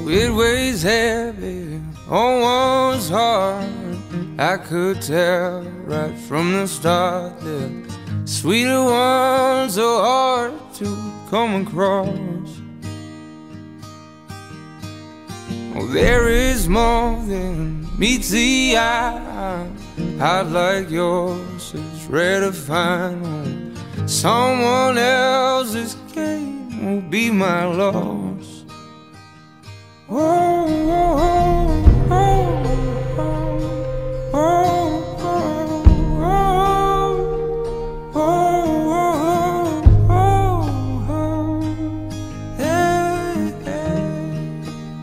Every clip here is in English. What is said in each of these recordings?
It weighs heavy on one's heart. I could tell right from the start that sweeter ones are hard to come across. Oh, there is more than meets the eye. I'd like yours is rare to find. Oh, someone else's game will be my loss. Oh, oh, oh, oh, oh, oh, oh, oh, oh, hey, hey.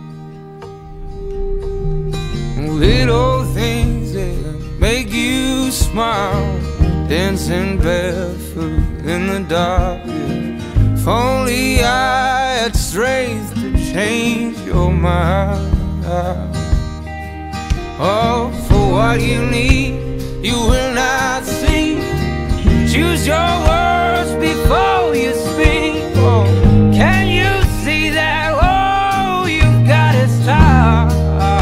Little things that make you smile, dancing barefoot in the dark. If only I had strength to change your mind. Oh, for what you need, you will not see. Choose your words before you speak. Oh, can you see that? Oh, you've got to stop.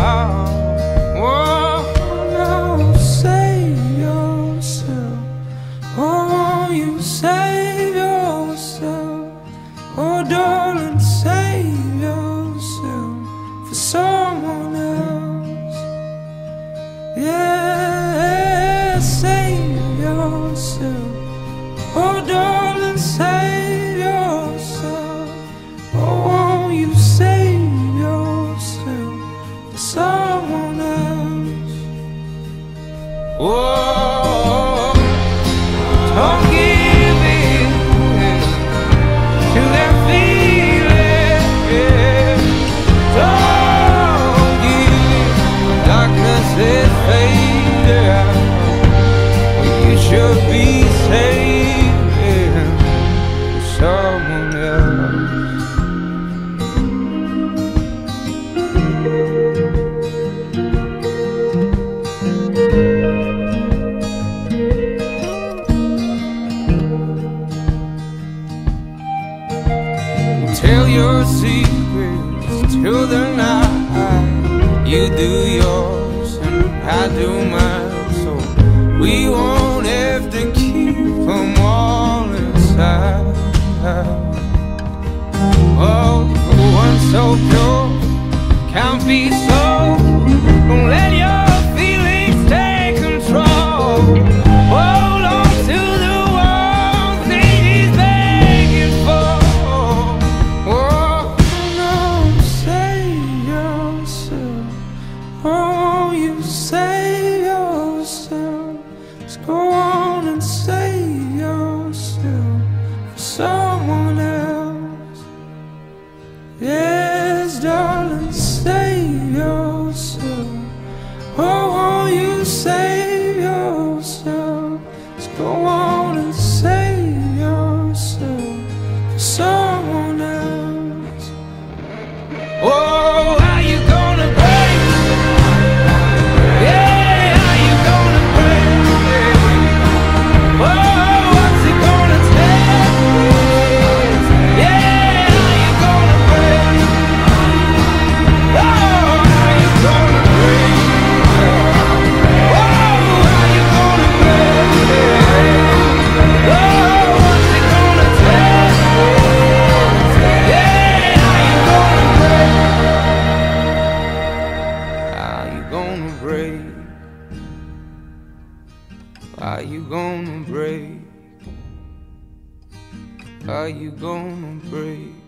Oh, no, save yourself. Oh, you save yourself. Oh, darling, save yourself for someone else. Yeah, save yourself. Oh, darling, save yourself. Oh, won't you save yourself for someone else? Oh, don't give in to their feelings. Don't give darkness is fading. You should be saving for someone else. Tell your secrets till the night. You do yours and I do mine, so we won't have to keep them all inside. Oh, one so pure can't be so. Don't let your feelings take control. Hold on to the one thing he's begging for. Oh, no, save yourself. Oh, you save yourself. Just go on and save yourself for someone else. Yes, darling, save yourself. Oh, you save yourself. Just go on and save yourself for someone else. Oh, how you gonna break? Yeah, how you gonna break? Oh, what's it gonna take? Yeah, how you gonna break? Oh, how you gonna break? Oh, how you gonna break? Oh, what's it gonna take? Yeah, how you gonna break? How you gonna break? Are you gonna break? Are you gonna break?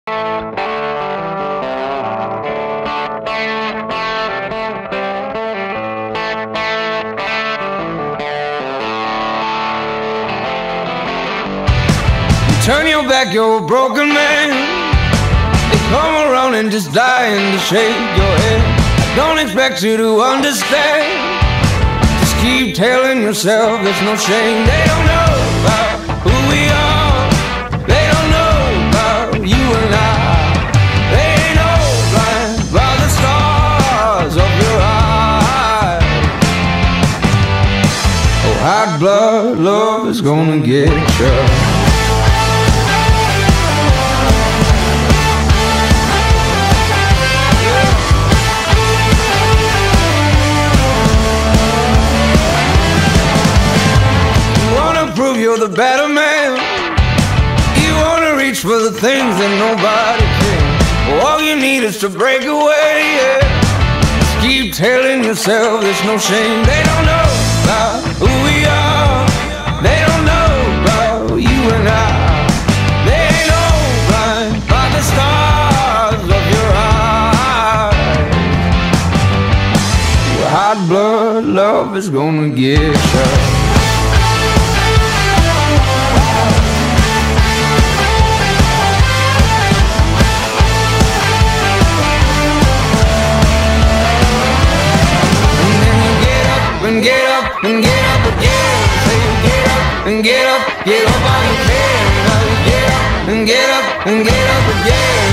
Turn your back, you're a broken man. They come around and just dying to shake your head. I don't expect you to understand. Just keep telling yourself there's no shame. They don't know about who we are. They don't know about you and I. They ain't no blind by the stars of your eyes. Oh, hot blood love is gonna get you. You're the better man. You wanna reach for the things that nobody can. All you need is to break away, yeah. Just keep telling yourself there's no shame. They don't know about who we are. They don't know about you and I. They ain't no blind by the stars of your eyes. Well, hot blood love is gonna get you. And get up and get up again. Say get up and get up on your feet. Get up and get up and get up again.